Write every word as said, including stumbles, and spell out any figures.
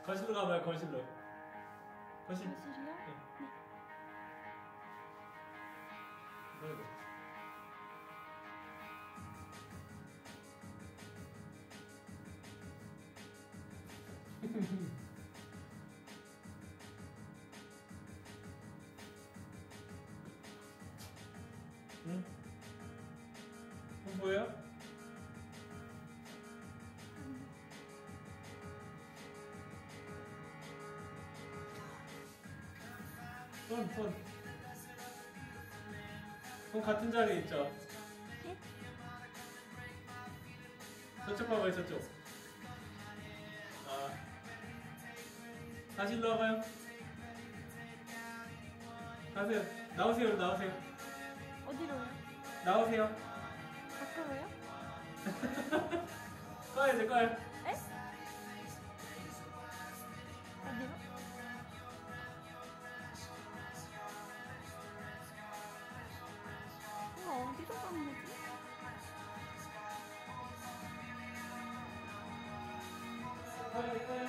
거실로 가봐요. 거실로. 거실. 거실이요? 네. 네. 아이고. 응? 응, 뭐예요? 손, 손. 손 같은 자리에 있죠? 네? 저쪽 봐봐요, 저쪽. 아. 다시 일로 와봐요. 가세요. 나오세요, 나오세요. 어디로요? 나오세요. 밖으로요? 꺼야죠, 꺼요. 에? 어디로? 이거 어디로 가는 거지? 꺼요, 꺼요.